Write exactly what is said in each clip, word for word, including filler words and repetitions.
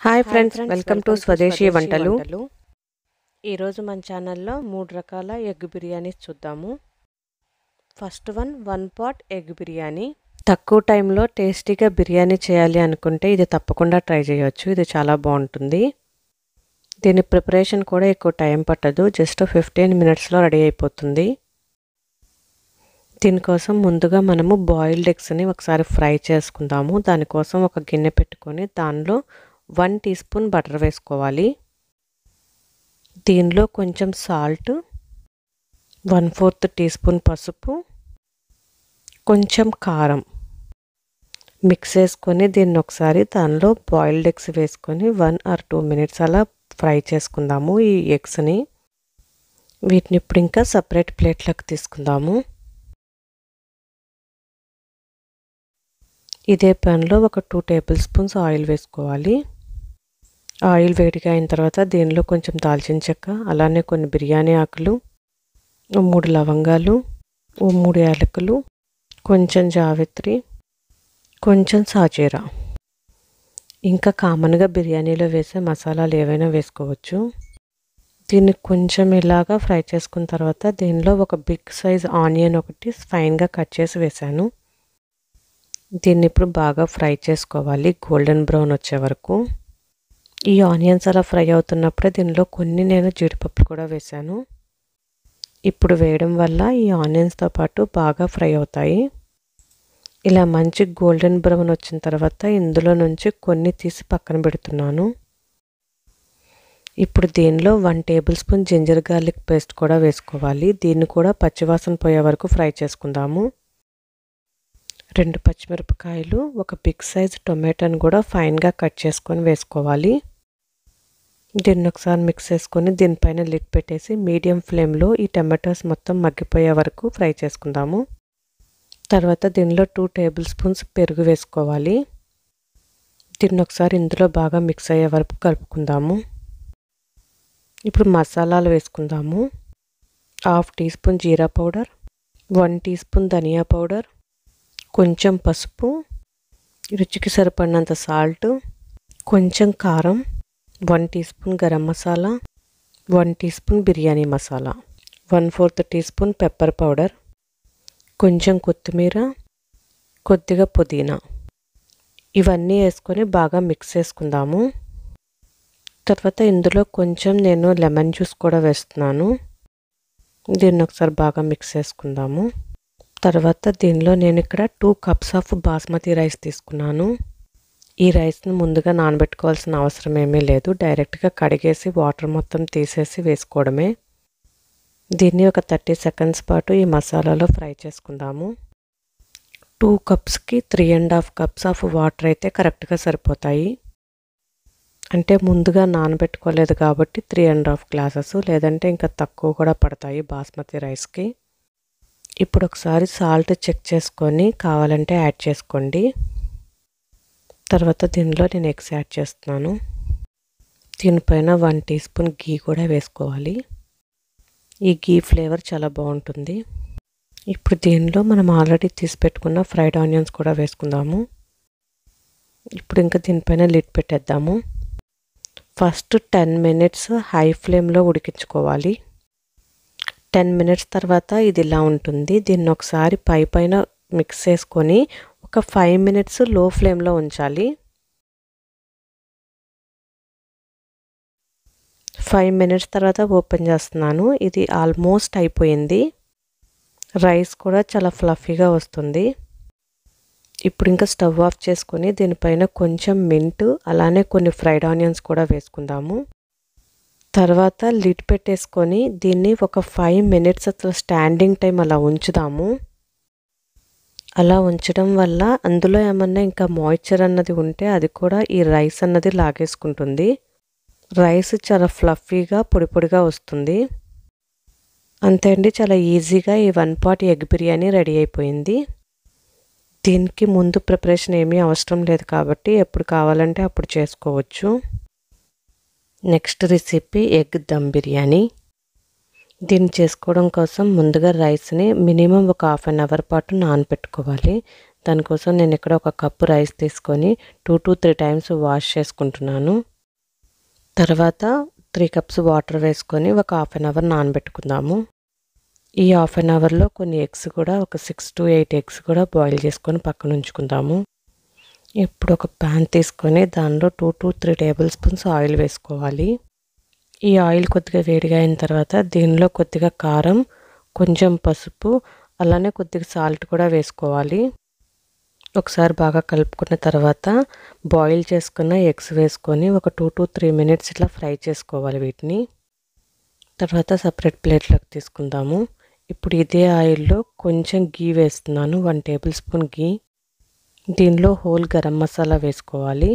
Hi friends, welcome to స్వదేశీ వంటలు. ఈరోజు మన ఛానల్లో మూడు రకాల ఎగ్ బిర్యానీస్ చూద్దాము. First one one pot egg biryani. తక్కువ టైంలో టేస్టీగా బిర్యానీ చేయాలి అనుకుంటే ఇది తప్పకుండా ట్రై చేయొచ్చు. ఇది చాలా బాగుంటుంది. దీని ప్రిపరేషన్ కూడా ఎక్కువ టైం పట్టదు, జస్ట్ ఫిఫ్టీన్ మినిట్స్లో రెడీ అయిపోతుంది. దీనికోసం ముందుగా మనము బాయిల్డ్ ఎగ్స్ని ఒకసారి ఫ్రై చేసుకుందాము. దానికోసం ఒక గిన్నె పెట్టుకొని దానిలో వన్ టీ స్పూన్ బటర్ వేసుకోవాలి. దీనిలో కొంచెం salt, one fourth teaspoon పసుపు, కొంచెం కారం మిక్స్ చేసుకొని దీన్ని ఒకసారి దానిలో బాయిల్డ్ ఎగ్స్ వేసుకొని వన్ ఆర్ టూ మినిట్స్ అలా ఫ్రై చేసుకుందాము ఈ ఎగ్స్ని. వీటిని ఇప్పుడు ఇంకా సపరేట్ ప్లేట్లకు తీసుకుందాము. ఇదే ప్యాన్లో ఒక టూ టేబుల్ స్పూన్స్ ఆయిల్ వేసుకోవాలి. ఆయిల్ వేడిగా అయిన తర్వాత దీనిలో కొంచెం దాల్చిన చెక్క, అలానే కొన్ని బిర్యానీ ఆకులు, ఓ మూడు లవంగాలు, ఓ మూడు యాలకులు, కొంచెం జావిత్రి, కొంచెం సాజీరా, ఇంకా కామన్గా బిర్యానీలో వేసే మసాలాలు ఏవైనా వేసుకోవచ్చు. దీన్ని కొంచెం ఇలాగా ఫ్రై చేసుకున్న తర్వాత దీనిలో ఒక బిగ్ సైజ్ ఆనియన్ ఒకటి ఫైన్గా కట్ చేసి వేసాను. దీన్ని ఇప్పుడు బాగా ఫ్రై చేసుకోవాలి గోల్డెన్ బ్రౌన్ వచ్చే వరకు. ఈ ఆనియన్స్ అలా ఫ్రై అవుతున్నప్పుడే దీనిలో కొన్ని నేను జీడిపప్పులు కూడా వేసాను. ఇప్పుడు వేయడం వల్ల ఈ ఆనియన్స్తో పాటు బాగా ఫ్రై అవుతాయి. ఇలా మంచి గోల్డెన్ బ్రౌన్ వచ్చిన తర్వాత ఇందులో నుంచి కొన్ని తీసి పక్కన పెడుతున్నాను. ఇప్పుడు దీనిలో one table spoon ginger garlic paste కూడా వేసుకోవాలి. దీన్ని కూడా పచ్చివాసన పోయే వరకు ఫ్రై చేసుకుందాము. రెండు పచ్చిమిరపకాయలు, ఒక బిగ్ సైజ్ టొమాటోని కూడా ఫైన్గా కట్ చేసుకొని వేసుకోవాలి. దీన్ని ఒకసారి మిక్స్ చేసుకొని దీనిపైన లిడ్ పెట్టేసి మీడియం ఫ్లేమ్లో ఈ టమాటోస్ మొత్తం మగ్గిపోయే వరకు ఫ్రై చేసుకుందాము. తర్వాత దీనిలో టూ టేబుల్ స్పూన్స్ పెరుగు వేసుకోవాలి. దీన్ని ఒకసారి ఇందులో బాగా మిక్స్ అయ్యే వరకు కలుపుకుందాము. ఇప్పుడు మసాలాలు వేసుకుందాము. Half tea spoon jeera powder, one tea spoon dhania powder, కొంచెం పసుపు, రుచికి సరిపడినంత సాల్ట్, కొంచెం కారం, one tea spoon garam masala, one tea spoon biryani masala, one fourth teaspoon pepper powder, కొంచెం కొత్తిమీర, కొద్దిగా పుదీనా, ఇవన్నీ వేసుకొని బాగా మిక్స్ చేసుకుందాము. తర్వాత ఇందులో కొంచెం నేను లెమన్ జ్యూస్ కూడా వేస్తున్నాను. దీన్ని ఒకసారి బాగా మిక్స్ చేసుకుందాము. తర్వాత దీనిలో నేను ఇక్కడ two cups of basmati rice తీసుకున్నాను. ఈ రైస్ని ముందుగా నానబెట్టుకోవాల్సిన అవసరం ఏమీ లేదు, డైరెక్ట్గా కడిగేసి వాటర్ మొత్తం తీసేసి వేసుకోవడమే. దీన్ని ఒక థర్టీ సెకండ్స్ పాటు ఈ మసాలాలో ఫ్రై చేసుకుందాము. టూ కప్స్కి three and half cups of water అయితే కరెక్ట్గా సరిపోతాయి. అంటే ముందుగా నానబెట్టుకోలేదు కాబట్టి త్రీ అండ్ హాఫ్ గ్లాసెస్, లేదంటే ఇంకా తక్కువ కూడా పడతాయి బాస్మతి రైస్కి. ఇప్పుడు ఒకసారి సాల్ట్ చెక్ చేసుకొని కావాలంటే యాడ్ చేసుకోండి. తర్వాత దీనిలో నేను ఎగ్స్ యాడ్ చేస్తున్నాను. దీనిపైన వన్ టీ స్పూన్ గీ కూడా వేసుకోవాలి. ఈ గీ ఫ్లేవర్ చాలా బాగుంటుంది. ఇప్పుడు దీనిలో మనం ఆల్రెడీ తీసి పెట్టుకున్న ఫ్రైడ్ ఆనియన్స్ కూడా వేసుకుందాము. ఇప్పుడు ఇంకా దీనిపైన లిడ్ పెట్టేద్దాము. ఫస్ట్ టెన్ మినిట్స్ హై ఫ్లేమ్లో ఉడికించుకోవాలి. టెన్ మినిట్స్ తర్వాత ఇది ఇలా ఉంటుంది. దీన్ని ఒకసారి పై పైన మిక్స్ చేసుకొని ఒక ఫైవ్ మినిట్స్ లో ఫ్లేమ్లో ఉంచాలి. ఫైవ్ మినిట్స్ తర్వాత ఓపెన్ చేస్తున్నాను. ఇది ఆల్మోస్ట్ అయిపోయింది. రైస్ కూడా చాలా ఫ్లఫీగా వస్తుంది. ఇప్పుడు ఇంకా స్టవ్ ఆఫ్ చేసుకొని దీనిపైన కొంచెం మింట్, అలానే కొన్ని ఫ్రైడ్ ఆనియన్స్ కూడా వేసుకుందాము. తర్వాత లిడ్ పెట్టేసుకొని దీన్ని ఒక ఫైవ్ మినిట్స్ అసలు స్టాండింగ్ టైం అలా ఉంచుదాము. అలా ఉంచడం వల్ల అందులో ఏమన్నా ఇంకా మాయిశ్చర్ అన్నది ఉంటే అది కూడా ఈ రైస్ అన్నది లాగేసుకుంటుంది. రైస్ చాలా ఫ్లఫీగా పొడి పొడిగా వస్తుంది. అంతే అండి, చాలా ఈజీగా ఈ one pot egg biryani ready అయిపోయింది. దీనికి ముందు ప్రిపరేషన్ ఏమీ అవసరం లేదు కాబట్టి ఎప్పుడు కావాలంటే అప్పుడు చేసుకోవచ్చు. Next recipe egg dum biryani. దీన్ని చేసుకోవడం కోసం ముందుగా రైస్ని మినిమం ఒక హాఫ్ అన్ అవర్ పాటు నానబెట్టుకోవాలి. దానికోసం నేను ఇక్కడ ఒక కప్పు రైస్ తీసుకొని two to three times wash చేసుకుంటున్నాను. తర్వాత త్రీ కప్స్ వాటర్ వేసుకొని ఒక హాఫ్ అన్ అవర్ నానబెట్టుకుందాము. ఈ హాఫ్ అన్ అవర్లో కొన్ని ఎగ్స్ కూడా ఒక సిక్స్ టు ఎయిట్ ఎగ్స్ కూడా బాయిల్ చేసుకొని పక్కన ఉంచుకుందాము. ఇప్పుడు ఒక ప్యాన్ తీసుకొని దానిలో two to three table spoons oil వేసుకోవాలి. ఈ ఆయిల్ కొద్దిగా వేడిగా అయిన తర్వాత దీనిలో కొద్దిగా కారం, కొంచెం పసుపు, అలానే కొద్దిగా సాల్ట్ కూడా వేసుకోవాలి. ఒకసారి బాగా కలుపుకున్న తర్వాత బాయిల్ చేసుకున్న ఎగ్స్ వేసుకొని ఒక టూ టు త్రీ మినిట్స్ ఇట్లా ఫ్రై చేసుకోవాలి వీటిని. తర్వాత సపరేట్ ప్లేట్లోకి తీసుకుందాము. ఇప్పుడు ఇదే ఆయిల్లో కొంచెం గీ వేస్తున్నాను, వన్ టేబుల్ స్పూన్ గీ. దీనిలో హోల్ గరం మసాలా వేసుకోవాలి.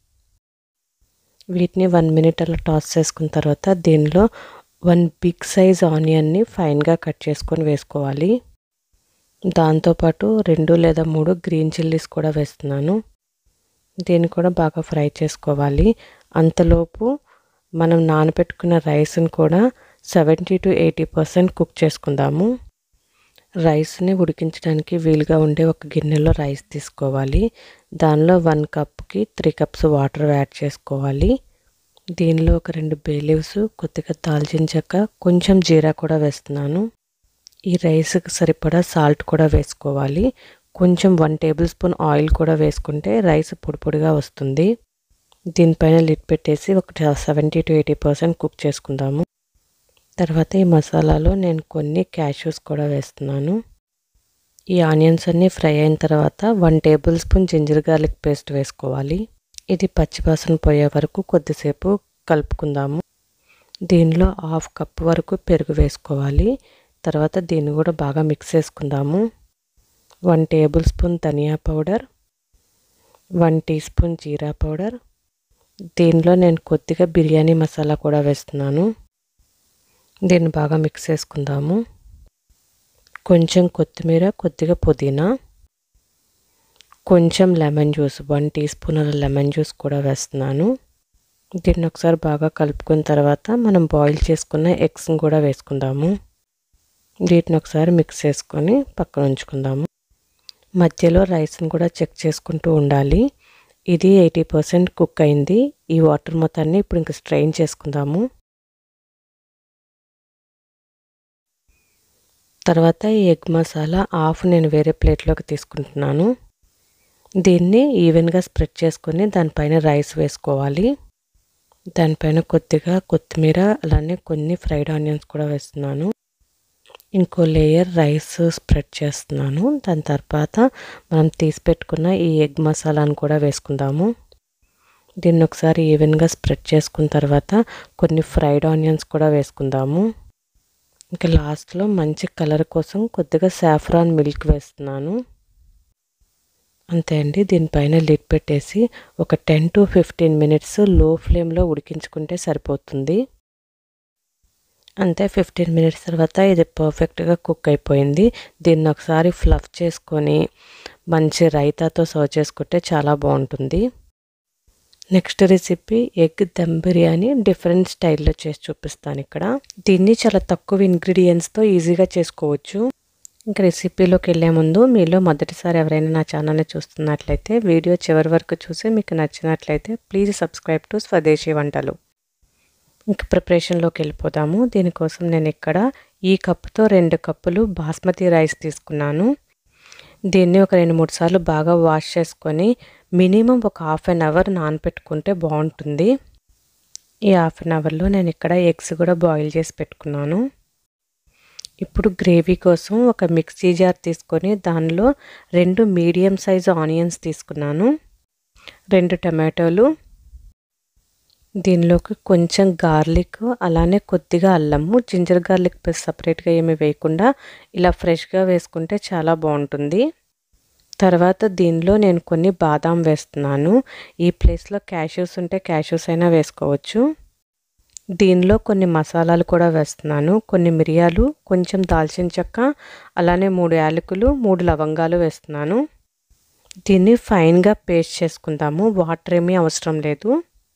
వీటిని వన్ మినిట్ అలా టాస్ చేసుకున్న తర్వాత దీనిలో వన్ బిగ్ సైజ్ ఆనియన్ని ఫైన్గా కట్ చేసుకొని వేసుకోవాలి. దాంతోపాటు రెండు లేదా మూడు గ్రీన్ చిల్లీస్ కూడా వేస్తున్నాను. దీన్ని కూడా బాగా ఫ్రై చేసుకోవాలి. అంతలోపు మనం నానబెట్టుకున్న రైస్ని కూడా seventy to eighty percent cook చేసుకుందాము. రైస్ని ఉడికించడానికి వీలుగా ఉండే ఒక గిన్నెలో రైస్ తీసుకోవాలి. దానిలో వన్ కప్కి త్రీ కప్స్ వాటర్ యాడ్ చేసుకోవాలి. దీనిలో ఒక రెండు బే లీవ్స్, కొద్దిగా దాల్చిన చెక్క, కొంచెం జీరా కూడా వేస్తున్నాను. ఈ రైస్కి సరిపడా సాల్ట్ కూడా వేసుకోవాలి. కొంచెం వన్ టేబుల్ స్పూన్ ఆయిల్ కూడా వేసుకుంటే రైస్ పొడి పొడిగా వస్తుంది. దీనిపైన లిడ్ పెట్టేసి ఒక seventy to eighty percent cook చేసుకుందాము. తర్వాత ఈ మసాలాలో నేను కొన్ని క్యాష్యూస్ కూడా వేస్తున్నాను. ఈ ఆనియన్స్ అన్నీ ఫ్రై అయిన తర్వాత one table spoon ginger garlic paste వేసుకోవాలి. ఇది పచ్చివాసన పోయే వరకు కొద్దిసేపు కలుపుకుందాము. దీనిలో హాఫ్ కప్ వరకు పెరుగు వేసుకోవాలి. తర్వాత దీన్ని కూడా బాగా మిక్స్ చేసుకుందాము. One table spoon dhania powder, one tea spoon jeera powder. దీనిలో నేను కొద్దిగా బిర్యానీ మసాలా కూడా వేస్తున్నాను. దీన్ని బాగా మిక్స్ చేసుకుందాము. కొంచెం కొత్తిమీర, కొద్దిగా పుదీనా, కొంచెం lemon juice, one tea spoon అలా లెమన్ జ్యూస్ కూడా వేస్తున్నాను. దీన్ని ఒకసారి బాగా కలుపుకున్న తర్వాత మనం బాయిల్ చేసుకున్న ఎగ్స్ని కూడా వేసుకుందాము. వీటిని ఒకసారి మిక్స్ చేసుకొని పక్కన ఉంచుకుందాము. మధ్యలో రైస్ని కూడా చెక్ చేసుకుంటూ ఉండాలి. ఇది ఎయిటీ పర్సెంట్ కుక్ అయింది. ఈ వాటర్ మొత్తాన్ని ఇప్పుడు ఇంక స్ట్రెయిన్ చేసుకుందాము. తర్వాత ఈ ఎగ్ మసాలా హాఫ్ నేను వేరే ప్లేట్లోకి తీసుకుంటున్నాను. దీన్ని ఈవెన్గా స్ప్రెడ్ చేసుకొని దానిపైన రైస్ వేసుకోవాలి. దానిపైన కొద్దిగా కొత్తిమీర, అలానే కొన్ని ఫ్రైడ్ ఆనియన్స్ కూడా వేస్తున్నాను. ఇంకో లేయర్ రైస్ స్ప్రెడ్ చేస్తున్నాను. దాని తర్వాత మనం తీసి పెట్టుకున్న ఈ ఎగ్ మసాలాను కూడా వేసుకుందాము. దీన్ని ఒకసారి ఈవెన్గా స్ప్రెడ్ చేసుకున్న తర్వాత కొన్ని ఫ్రైడ్ ఆనియన్స్ కూడా వేసుకుందాము. ఇంకా లాస్ట్లో మంచి కలర్ కోసం కొద్దిగా సాఫ్రాన్ మిల్క్ వేస్తున్నాను. అంతే అండి. దీనిపైన లిడ్ పెట్టేసి ఒక టెన్ టు ఫిఫ్టీన్ మినిట్స్ లో ఫ్లేమ్లో ఉడికించుకుంటే సరిపోతుంది. అంతే, ఫిఫ్టీన్ మినిట్స్ తర్వాత ఇది పర్ఫెక్ట్గా కుక్ అయిపోయింది. దీన్ని ఒకసారి ఫ్లఫ్ చేసుకొని మంచి రైతాతో సర్వ్ చేసుకుంటే చాలా బాగుంటుంది. Next recipe egg dum biryani different స్టైల్లో చేసి చూపిస్తాను ఇక్కడ. దీన్ని చాలా తక్కువ ఇంగ్రీడియంట్స్తో ఈజీగా చేసుకోవచ్చు. ఇంకా రెసిపీలోకి వెళ్ళే ముందు మీలో మొదటిసారి ఎవరైనా నా ఛానల్ని చూస్తున్నట్లయితే వీడియో చివరి వరకు చూసి మీకు నచ్చినట్లయితే ప్లీజ్ సబ్స్క్రైబ్ టు స్వదేశీ వంటలు. ఇంకా ప్రిపరేషన్లోకి వెళ్ళిపోదాము. దీనికోసం నేను ఇక్కడ ఈ కప్పుతో రెండు కప్పులు బాస్మతి రైస్ తీసుకున్నాను. దీన్ని ఒక రెండు మూడు సార్లు బాగా వాష్ చేసుకొని మినిమం ఒక హాఫ్ అన్ అవర్ నానపెట్టుకుంటే బాగుంటుంది. ఈ హాఫ్ అన్ అవర్లో నేను ఇక్కడ ఎగ్స్ కూడా బాయిల్ చేసి పెట్టుకున్నాను. ఇప్పుడు గ్రేవీ కోసం ఒక మిక్సీ జార్ తీసుకొని దానిలో రెండు మీడియం సైజు ఆనియన్స్ తీసుకున్నాను, రెండు టమాటోలు, దీనిలోకి కొంచెం గార్లిక్, అలానే కొద్దిగా అల్లము. జింజర్ గార్లిక్ పేస్ట్ సపరేట్గా ఏమీ వేయకుండా ఇలా ఫ్రెష్గా వేసుకుంటే చాలా బాగుంటుంది. తర్వాత దీనిలో నేను కొన్ని బాదాం వేస్తున్నాను. ఈ ప్లేస్లో క్యాష్యూస్ ఉంటే క్యాష్యూస్ అయినా వేసుకోవచ్చు. దీనిలో కొన్ని మసాలాలు కూడా వేస్తున్నాను. కొన్ని మిరియాలు, కొంచెం దాల్చిన చెక్క, అలానే మూడు యాలకులు, మూడు లవంగాలు వేస్తున్నాను. దీన్ని ఫైన్గా పేస్ట్ చేసుకుందాము. వాటర్ ఏమీ అవసరం లేదు.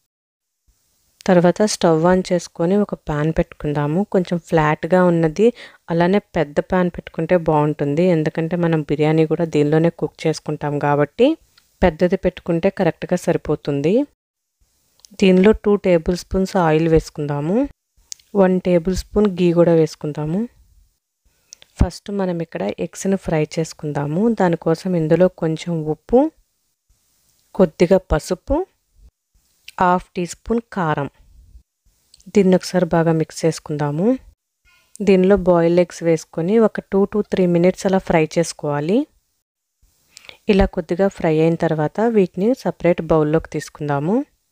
తర్వాత స్టవ్ ఆన్ చేసుకొని ఒక ప్యాన్ పెట్టుకుందాము. కొంచెం ఫ్లాట్గా ఉన్నది, అలానే పెద్ద ప్యాన్ పెట్టుకుంటే బాగుంటుంది. ఎందుకంటే మనం బిర్యానీ కూడా దీనిలోనే కుక్ చేసుకుంటాం కాబట్టి పెద్దది పెట్టుకుంటే కరెక్ట్గా సరిపోతుంది. దీనిలో టూ టేబుల్ స్పూన్స్ ఆయిల్ వేసుకుందాము. వన్ టేబుల్ స్పూన్ గీ కూడా వేసుకుందాము. ఫస్ట్ మనం ఇక్కడ ఎగ్స్ని ఫ్రై చేసుకుందాము. దానికోసం ఇందులో కొంచెం ఉప్పు, కొద్దిగా పసుపు, హాఫ్ టీ స్పూన్ కారం, దీన్ని ఒకసారి బాగా మిక్స్ చేసుకుందాము. దీనిలో బాయిల్ ఎగ్స్ వేసుకొని ఒక టూ టు త్రీ మినిట్స్ అలా ఫ్రై చేసుకోవాలి. ఇలా కొద్దిగా ఫ్రై అయిన తర్వాత వీటిని సపరేట్ బౌల్లోకి తీసుకుందాము.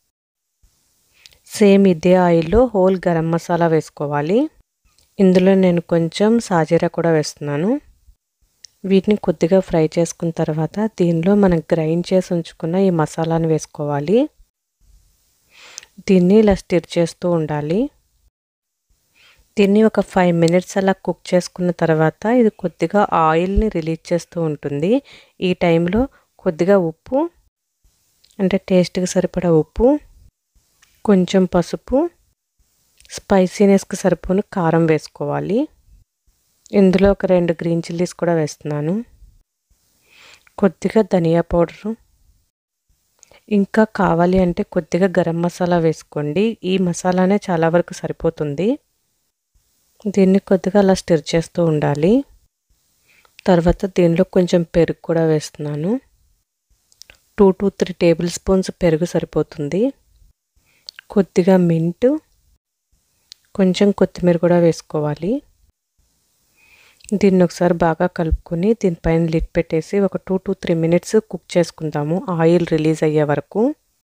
సేమ్ ఇదే ఆయిల్లో హోల్ గరం మసాలా వేసుకోవాలి. ఇందులో నేను కొంచెం సాజీరా కూడా వేస్తున్నాను. వీటిని కొద్దిగా ఫ్రై చేసుకున్న తర్వాత దీనిలో మనం గ్రైండ్ చేసి ఉంచుకున్న ఈ మసాలాను వేసుకోవాలి. దీన్ని ఇలా స్టిర్ చేస్తూ ఉండాలి. దీన్ని ఒక ఫైవ్ మినిట్స్ అలా కుక్ చేసుకున్న తర్వాత ఇది కొద్దిగా ఆయిల్ని రిలీజ్ చేస్తూ ఉంటుంది. ఈ టైంలో కొద్దిగా ఉప్పు, అంటే టేస్ట్కి సరిపడా ఉప్పు, కొంచెం పసుపు, స్పైసీనెస్కి సరిపోను కారం వేసుకోవాలి. ఇందులో ఒక రెండు గ్రీన్ చిల్లీస్ కూడా వేస్తున్నాను. కొద్దిగా ధనియా పౌడరు, ఇంకా కావాలి అంటే కొద్దిగా గరం మసాలా వేసుకోండి. ఈ మసాలానే చాలా వరకు సరిపోతుంది. దీన్ని కొద్దిగా అలా స్టిర్ చేస్తూ ఉండాలి. తర్వాత దీనిలో కొంచెం పెరుగు కూడా వేస్తున్నాను. Two to three table spoons పెరుగు సరిపోతుంది. కొద్దిగా మింట్, కొంచెం కొత్తిమీర కూడా వేసుకోవాలి. దీన్ని ఒకసారి బాగా కలుపుకొని దీనిపైన లిడ్ పెట్టేసి ఒక two to three minutes cook చేసుకుందాము, ఆయిల్ రిలీజ్ అయ్యే వరకు.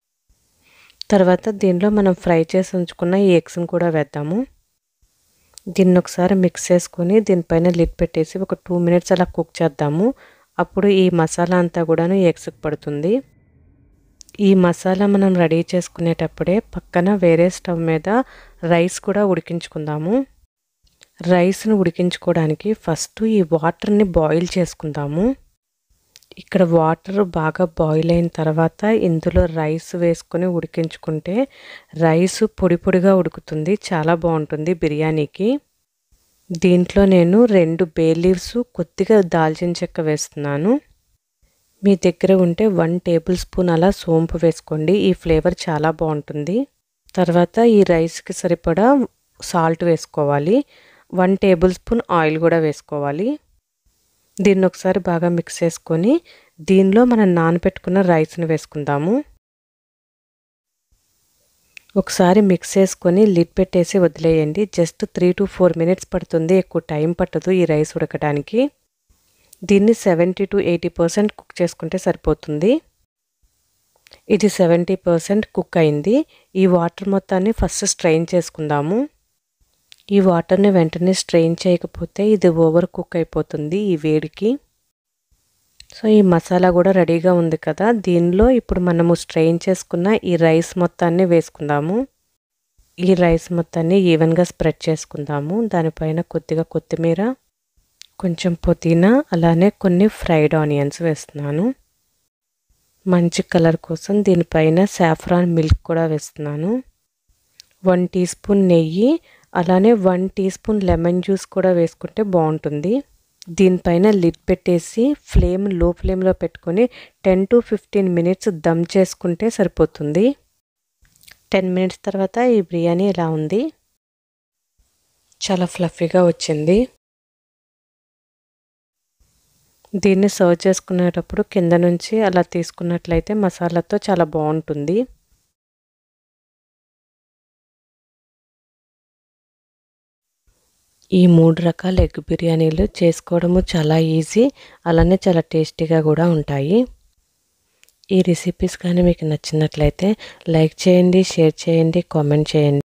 తర్వాత దీనిలో మనం ఫ్రై చేసి ఉంచుకున్న ఈ ఎగ్స్ని కూడా వేద్దాము. దీన్ని ఒకసారి మిక్స్ చేసుకొని దీనిపైన లిడ్ పెట్టేసి ఒక టూ మినిట్స్ అలా కుక్ చేద్దాము. అప్పుడు ఈ మసాలా అంతా కూడాను ఎగ్స్కి పడుతుంది. ఈ మసాలా మనం రెడీ చేసుకునేటప్పుడే పక్కన వేరే స్టవ్ మీద రైస్ కూడా ఉడికించుకుందాము. రైస్ను ఉడికించుకోవడానికి ఫస్ట్ ఈ వాటర్ని బాయిల్ చేసుకుందాము. ఇక్కడ వాటర్ బాగా బాయిల్ అయిన తర్వాత ఇందులో రైస్ వేసుకొని ఉడికించుకుంటే రైస్ పొడి పొడిగా ఉడుకుతుంది, చాలా బాగుంటుంది బిర్యానీకి. దీంట్లో నేను రెండు బే లీవ్స్, కొద్దిగా దాల్చిన చెక్క వేస్తున్నాను. మీ దగ్గర ఉంటే వన్ టేబుల్ స్పూన్ అలా సోంపు వేసుకోండి, ఈ ఫ్లేవర్ చాలా బాగుంటుంది. తర్వాత ఈ రైస్కి సరిపడా సాల్ట్ వేసుకోవాలి. వన్ టేబుల్ స్పూన్ ఆయిల్ కూడా వేసుకోవాలి. దీన్ని ఒకసారి బాగా మిక్స్ చేసుకొని దీనిలో మనం నానబెట్టుకున్న రైస్ని వేసుకుందాము. ఒకసారి మిక్స్ చేసుకొని లిడ్ పెట్టేసి వదిలేయండి. Just three to four minutes పడుతుంది, ఎక్కువ టైం పట్టదు ఈ రైస్ ఉడకడానికి. దీన్ని seventy to eighty percent cook చేసుకుంటే సరిపోతుంది. ఇది సెవెంటీ పర్సెంట్ కుక్ అయింది. ఈ వాటర్ మొత్తాన్ని ఫస్ట్ స్ట్రెయిన్ చేసుకుందాము. ఈ వాటర్ని వెంటనే స్ట్రెయిన్ చేయకపోతే ఇది ఓవర్ కుక్ అయిపోతుంది ఈ వేడికి. సో ఈ మసాలా కూడా రెడీగా ఉంది కదా, దీనిలో ఇప్పుడు మనము స్ట్రెయిన్ చేసుకున్న ఈ రైస్ మొత్తాన్ని వేసుకుందాము. ఈ రైస్ మొత్తాన్ని ఈవెన్గా స్ప్రెడ్ చేసుకుందాము. దానిపైన కొద్దిగా కొత్తిమీర, కొంచెం పుదీనా, అలానే కొన్ని ఫ్రైడ్ ఆనియన్స్ వేస్తున్నాను. మంచి కలర్ కోసం దీనిపైన సాఫ్రాన్ మిల్క్ కూడా వేస్తున్నాను. వన్ టీ స్పూన్ నెయ్యి, అలానే one tea spoon lemon juice కూడా వేసుకుంటే బాగుంటుంది. దీనిపైన లిడ్ పెట్టేసి ఫ్లేమ్ లో ఫ్లేమ్లో పెట్టుకొని ten to fifteen minutes dum చేసుకుంటే సరిపోతుంది. టెన్ మినిట్స్ తర్వాత ఈ బిర్యానీ ఇలా ఉంది, చాలా ఫ్లఫీగా వచ్చింది. దీన్ని సర్వ్ చేసుకునేటప్పుడు కింద నుంచి అలా తీసుకున్నట్లయితే మసాలాతో చాలా బాగుంటుంది. ఈ మూడు రకాల ఎగ్ బిర్యానీలు చేసుకోవడము చాలా ఈజీ, అలానే చాలా టేస్టీగా కూడా ఉంటాయి. ఈ రెసిపీస్ కానీ మీకు నచ్చినట్లయితే లైక్ చేయండి, షేర్ చేయండి, కామెంట్ చేయండి.